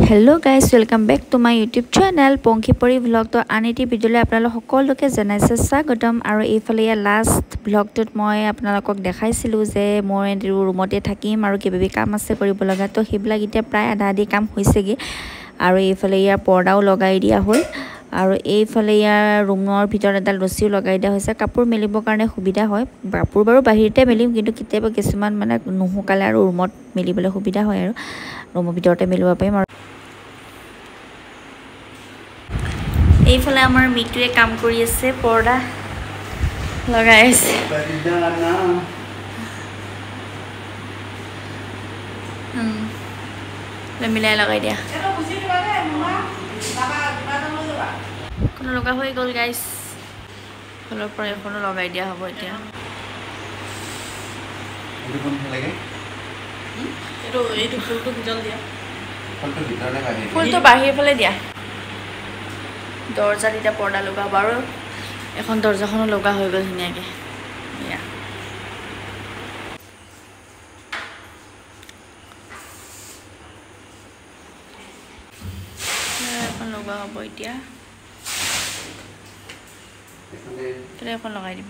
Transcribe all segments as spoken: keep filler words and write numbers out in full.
Hello guys, welcome back to my YouTube channel Ponki Pori vlog to aniti video আপোনালোক সকলোকে জনাইছে স্বাগতম আৰু এইফালে লাষ্ট vlogটোত মই আপোনালোকক দেখাইছিলো যে মই ৰুমতে থাকিম আৰু কিবাবি কাম আছে কৰিব লগা তো হিবলা গিটা প্ৰায় আধা আধি কাম হৈছেগে আৰু এইফালে ইয়া পৰ্দাও লগাই দিয়া হ'ল আৰু এইফালে ইয়া ৰুমৰ ভিতৰত এডাল ৰছিও লগাই দিয়া হৈছে কাপোৰ মেলিবৰ কাৰণে সুবিধা হয় কাপোৰ বাৰু বাহিৰতে মেলিম কিন্তু কিতেবা কিছুমান মানে নুহুকালে আৰু ৰুমত মেলিবলৈ সুবিধা হয় আৰু ৰুমৰ ভিতৰতে মেলিব পাৰিম আৰু এইফালে আমাৰ মিটুৱে কাম কৰি আছে পৰ্দা লগাই আছে হুম মিলাই লগাই দিয়া কোনো লগা হৈ গ'ল গাইস ফলৰ পৰা এখনো লগাই দিয়া হ'ব এতিয়া এইটো কোন লাগে এইটো এইটো ফুলটো ভিতৰত দিয়া ফুলটো ভিতৰলে বাহিৰ ফুলটো বাহিৰ ফালে দিয়া দরজা দিটা পর্দা লগা বারো এখন দরজাখনো লগা হয়ে গেল ধুনিয়াকে ইয়া এখন লগা হব এতিয়া এখানে এখন লগাই দিম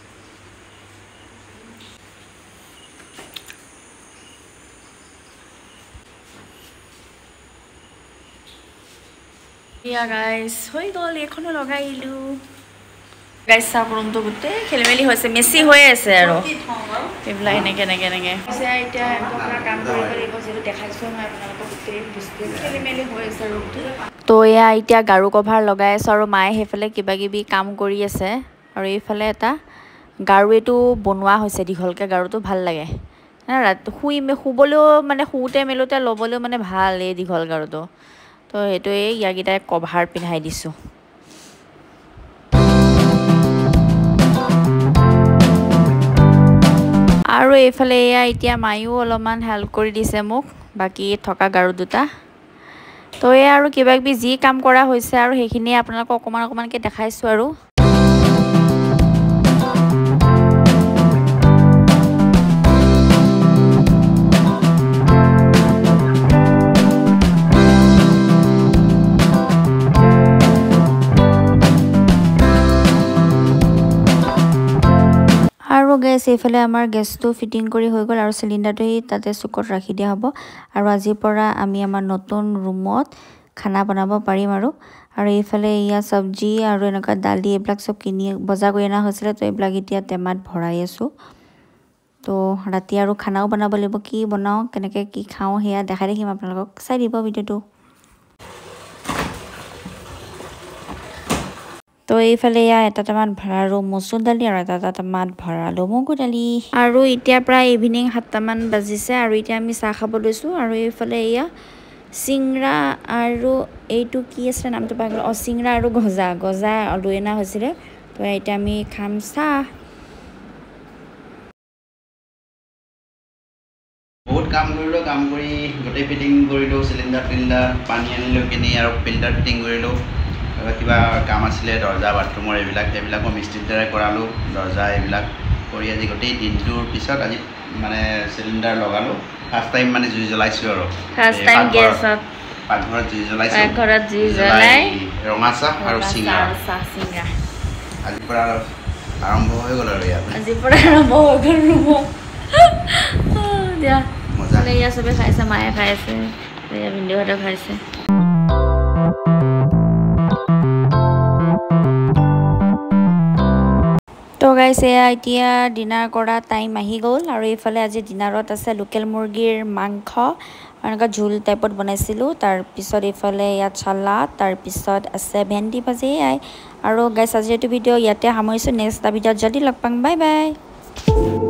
Yeah guys, hoi gol ekhono lagailu guys sa room to gutte khelmeli hoise messy hoye ase aro ebla eneke eneke eneke se aita ekdom pura kaam kori kori ko jeru dekhaisu moi apnalok gutte buste khelmeli hoye ase room to to ya aita garu cover lagai ase aro mai hefale kiba gibi kaam kori ase aro efale eta garu etu bonwa hoise dikholke garu to bhal lage na rat hui me khubolo mane khute melote lobolo mane bhal e dikhol garu to তো এটো এই ইয়াগিটা cover পিনহাই দিছো আৰু এইফালে এয়া এতিয়া মাইও অলমান help কৰি দিছে মোক বাকি থকা গাৰু দুটা তো এই আৰু কিবা কিবি যি কাম কৰা হৈছে আৰু হেখিনি আপোনালোকক অকমান অকমানকে দেখাইছো আৰু গেছ এফালে আমাৰ গেছটো ফিটিং কৰি হৈ গল আৰু সিলিন্ডাৰটো তাতে সুকত ৰাখি দিয়া হ'ব আৰু আজি পৰা আমি আমাৰ নতুন ৰুমত খানা বনাব পাৰিম আৰু আৰু এফালে ইয়া সবজি আৰু এনেকা দালি এবলাক সব কিনি বজাৰ কৰি আনা হৈছিল তো এবলাক এতিয়া টেমাত ভৰাই আছো তো ৰাতি আৰু খানাও বনাব লাগিব কি বনাও কেনেকে কি খাও হেয়া দেখাই দেখিম আপোনালোকক চাই দিব ভিডিওটো তো এইফালে ইয়া এটা টামান ভৰাৰো মসুৰ দালি আৰু এটা টামান ভৰালো মগু দালি আৰু এতিয়া প্ৰায় ইভিনিং সাতটা মান বাজিছে আৰু এতিয়া আমি চাহ খাব লৈছো আৰু এইফালে ইয়া সিংৰা আৰু এইটো কি আছে নামটো পাগল অ সিংৰা আৰু গজা গজা লুইনা হৈছিল তো এতিয়া আমি খাম চাহ বহুত কাম কৰিলো কাম কৰি গটে ফিটিং কৰিলো সিলিন্ডাৰ টিন্ডাৰ পানী আনিলো কিনি আৰু ফিল্টাৰ ফিটিং কৰিলো কিবা কাম আছিল দরজা বাথৰুমৰ এইবিলাক এইবিলাক মই মিস্ত্ৰীৰ দ্বাৰা কৰালো দরজা এইবিলাক কৰি আজি গটেই দিনটোৰ পিছত আজি মানে সিলিন্ডাৰ লগালো ফাৰ্স্ট টাইম মানে জুই জ্বলাইছো আৰু ফাৰ্স্ট টাইম গেছত পাকঘৰত জুই জ্বলাইছো পাকঘৰত জুই জ্বলাই ৰঙা চাহ আৰু সিংৰা চাহ সিংৰা আজি পৰা আৰম্ভ হৈ গল আৰু ইয়াত আজি পৰা আৰম্ভ হৈ গল ৰুমত দিয়া মজা ইয়া সবে খাইছে মায়ে খাইছে ইয়া ভিডিওটা খাইছে তো গাইস এতিয়া ডিনাৰ কৰা টাইম আহি গ'ল আৰু এইফালে আজি ডিনাৰত আছে লোকেল মুৰ্গীৰ মাংস এনেকা ঝোল টাইপত বনাইছিলো তাৰ পিছত এইফালে ইয়াত চালাড তাৰ পিছত আছে ভেন্দি ভাজি আৰু গাইস আজি এইটো ভিডিও ইয়াতে সামৰিছো নেক্সট ভিডিওত জলদি লগ পাম বাই বাই